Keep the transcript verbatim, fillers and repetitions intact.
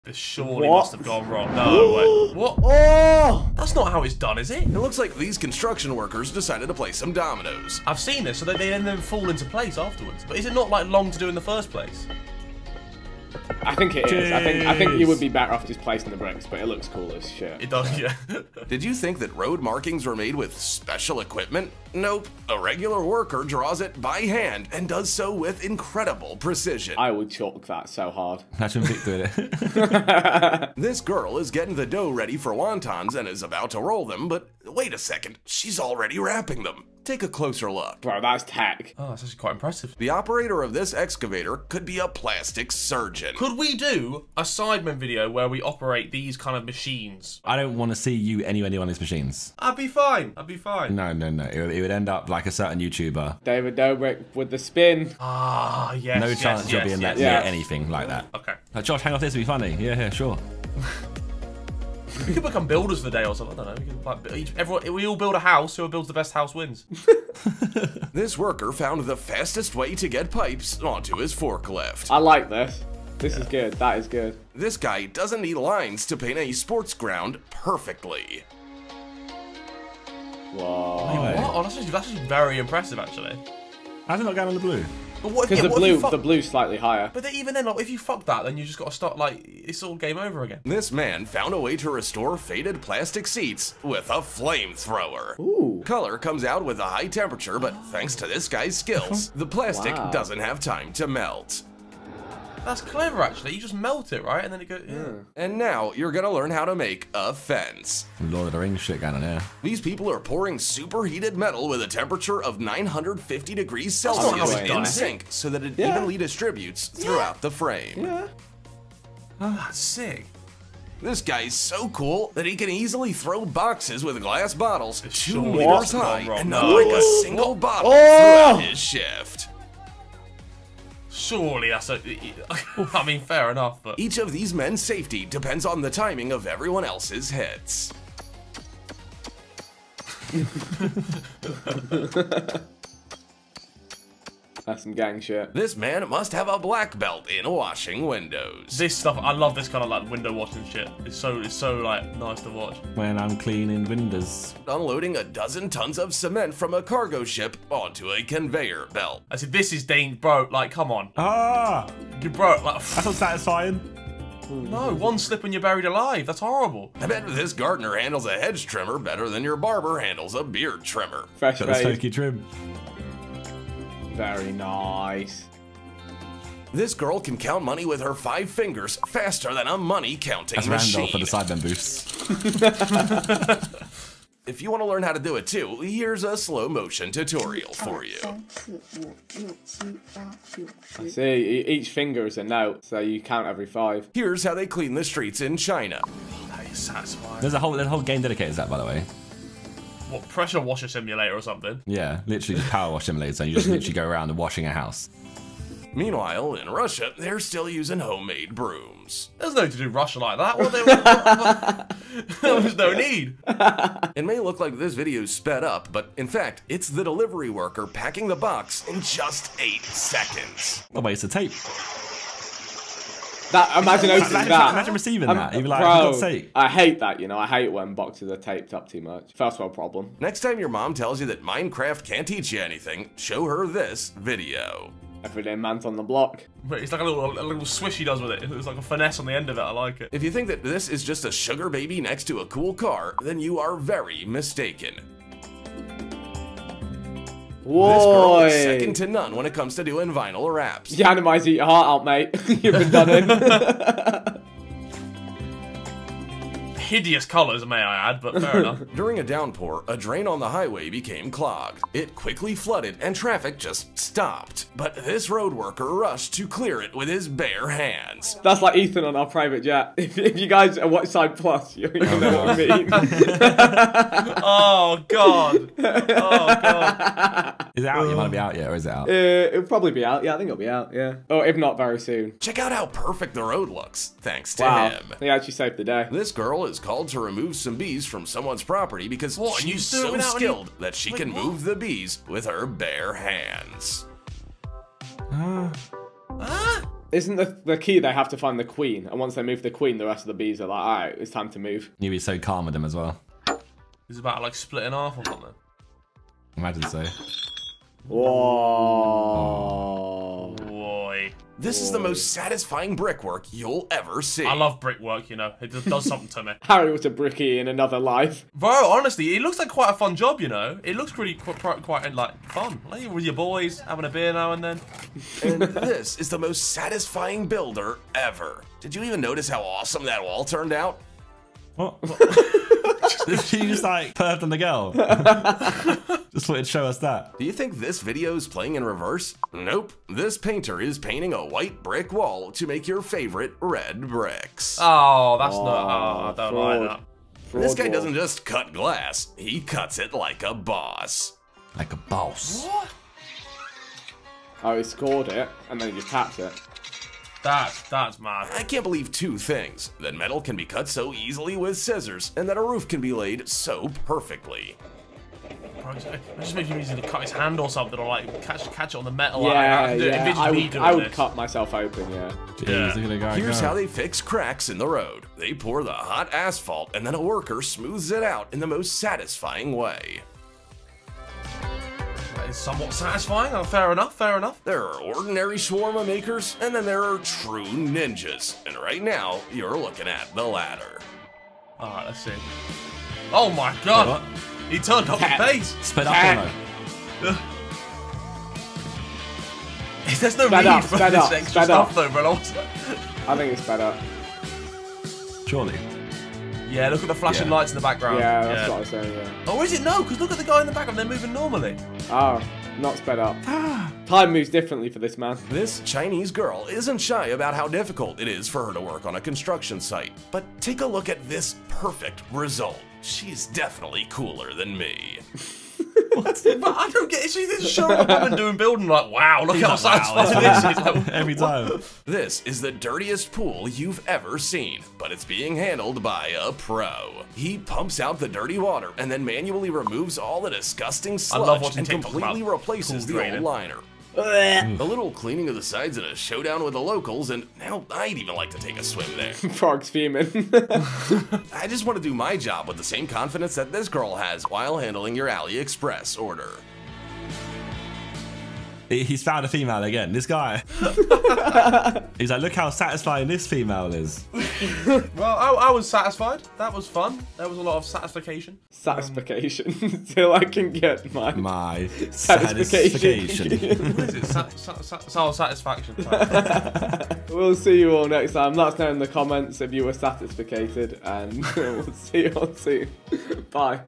This surely What? must have gone wrong. No, wait. What? Oh! That's not how it's done, is it? It looks like these construction workers decided to play some dominoes. I've seen this, so that they then fall into place afterwards. But is it not like long to do in the first place? I think it is. I think I think you would be better off just placing the bricks, but it looks cool as shit. It does, yeah. Did you think that road markings were made with special equipment? Nope. A regular worker draws it by hand and does so with incredible precision. I would chalk that so hard. Imagine Vic doing it. This girl is getting the dough ready for wontons and is about to roll them, but wait a second, she's already wrapping them. Take a closer look. Bro, that's tech. Oh, that's actually quite impressive. The operator of this excavator could be a plastic surgeon. Could we do a Sidemen video where we operate these kind of machines? I don't want to see you anywhere near one of these machines. I'd be fine. I'd be fine. No, no, no. It would, it would end up like a certain YouTuber. David Dobrik with the spin. Ah, yes. No yes, chance yes, you'll be in yes, that yes. near anything like that. Okay. Like, Josh, hang off this, it'll be funny. Yeah, yeah, sure. We could become builders for the day or something. I don't know. We could like each, everyone. We all build a house. Whoever builds the best house wins. This worker found the fastest way to get pipes onto his forklift. I like this. This is good. That is good. This guy doesn't need lines to paint a sports ground perfectly. Whoa. Anyway, What? Oh, that's actually, that's actually very impressive, actually. how's it not going on the blue? But what if, Because yeah, the what if you blue, fuck- the blue's slightly higher. But then, even then, like, if you fuck that, then you just got to start like it's all game over again. This man found a way to restore faded plastic seats with a flamethrower. Ooh. Color comes out with a high temperature, but thanks to this guy's skills, the plastic Wow. doesn't have time to melt. That's clever, actually. You just melt it, right, and then it goes. Yeah. And now you're gonna learn how to make a fence. Lord of the Rings shit going on here. These people are pouring superheated metal with a temperature of nine hundred fifty degrees not Celsius how it's in done, is it? sync so that it Yeah. evenly distributes throughout the frame. Yeah. Oh, that's sick. This guy's so cool that he can easily throw boxes with glass bottles two Sure. meters What? high Wrong, and no. not break a single bottle Oh! throughout his shift. Surely that's a. I mean, fair enough, but. Each of these men's safety depends on the timing of everyone else's hits. That's some gang shit. This man must have a black belt in washing windows. This stuff, I love this kind of like window washing shit. It's so, it's so like nice to watch. When I'm cleaning windows. Unloading a dozen tons of cement from a cargo ship onto a conveyor belt. I said, this is Dane, bro. Like, come on, Ah! you bro. Like, That's not satisfying. no, one slip and you're buried alive. That's horrible. I bet this gardener handles a hedge trimmer better than your barber handles a beard trimmer. Fresh Got the fade. smoky trim. Very nice. This girl can count money with her five fingers faster than a money counting That's machine. Randolph for the Sidemen boosts. If you want to learn how to do it too, here's a slow motion tutorial for you. I see. E- Each finger is a note, so you count every five. Here's how they clean the streets in China. That is satisfying. There's a whole, there's a whole game dedicated to that, by the way. What, pressure washer simulator or something? Yeah, literally just power wash simulators, and you just literally go around and washing a house. Meanwhile, in Russia, they're still using homemade brooms. There's no need to do Russia like that. What they, what, what, there was no need. It may look like this video's sped up, but in fact, it's the delivery worker packing the box in just eight seconds. Oh wait, it's a tape. That imagine opening Imagine, that. imagine receiving Um, that. You'd be like, bro, for God's sake. I hate that. You know, I hate when boxes are taped up too much. First world problem. Next time your mom tells you that Minecraft can't teach you anything, show her this video. Everyday man's on the block. But it's like a little, a little swish he does with it. It's like a finesse on the end of it. I like it. If you think that this is just a sugar baby next to a cool car, then you are very mistaken. Whoa. This girl is second to none when it comes to doing vinyl wraps. You animize eat your heart out, mate. You've been done in. Hideous colours, may I add, but fair enough. During a downpour, a drain on the highway became clogged. It quickly flooded and traffic just stopped. But this road worker rushed to clear it with his bare hands. That's like Ethan on our private jet. If, if you guys watch Side Plus, you, you know what I mean. Oh god. Oh god. Is it out? You might be out yet, or is it out? Uh, it'll probably be out. Yeah, I think it'll be out. Yeah. Or if not, very soon. Check out how perfect the road looks, thanks to Wow. him. He actually saved the day. This girl is called to remove some bees from someone's property because What, you she's do it so without any- skilled that she Wait, can what? move the bees with her bare hands. Huh? Isn't the, the key they have to find the queen, and once they move the queen, the rest of the bees are like, alright, it's time to move. You'd be so calm with them as well. It's about like splitting off or something. Imagine so. Whoa. Boy. This is the most satisfying brickwork you'll ever see. I love brickwork, you know. It just does something to me. Harry was a brickie in another life. Bro, honestly, it looks like quite a fun job, you know. It looks pretty quite, quite, quite like fun. Like with your boys, having a beer now and then. And this is the most satisfying builder ever. Did you even notice how awesome that wall turned out? What? She just like perved on the girl. Just wanted to show us that. Do you think this video is playing in reverse? Nope. This painter is painting a white brick wall to make your favorite red bricks. Oh, that's not. Oh, I don't fraud. like that. Fraud This guy wall. doesn't just cut glass, he cuts it like a boss. Like a boss. What? Oh, he scored it, and then he just tapped it. That's that's mad. I can't believe two things: that metal can be cut so easily with scissors, and that a roof can be laid so perfectly. Bro, it just makes me easy to cut his hand or something, or like catch catch it on the metal. Yeah, like, I, I, yeah. envision I me would, doing I would this. cut myself open, yeah. Jeez, Yeah. look at the guy Here's go. how they fix cracks in the road. They pour the hot asphalt, and then a worker smooths it out in the most satisfying way. That is somewhat satisfying. Oh, fair enough. Fair enough. There are ordinary shawarma makers, and then there are true ninjas. And right now, you're looking at the latter. All right, let's see. Oh my god! What? He turned up the pace. Sped up on though. There's no Sped need up, for sped this up, extra sped stuff up. though, bro. I think it's better. Surely. Yeah, look at the flashing Yeah. lights in the background. Yeah, that's what I was saying, yeah. Oh, is it? No, because look at the guy in the background. They're moving normally. Oh, not sped up. Time moves differently for this man. This Chinese girl isn't shy about how difficult it is for her to work on a construction site. But take a look at this perfect result. She's definitely cooler than me. But I don't get it. She's just showing a woman doing building like, wow, look how like, wow, satisfying this is. Like, Every time. This is the dirtiest pool you've ever seen, but it's being handled by a pro. He pumps out the dirty water and then manually removes all the disgusting sludge love watching and TikToks completely about replaces pool the draining. old liner. A little cleaning of the sides and a showdown with the locals, and now I'd even like to take a swim there. Frog's fuming. I just want to do my job with the same confidence that this girl has while handling your AliExpress order. He- He's found a female again. This guy. He's like, look how satisfying this female is. well, I, I was satisfied. That was fun. There was a lot of satisfaction. Satisfaction. Till I can get my... My Satisfaction. satisfaction. What is it? Sa sa sa sa satisfaction. We'll see you all next time. Let us know in the comments if you were satisfied, and we'll see you all soon. Bye.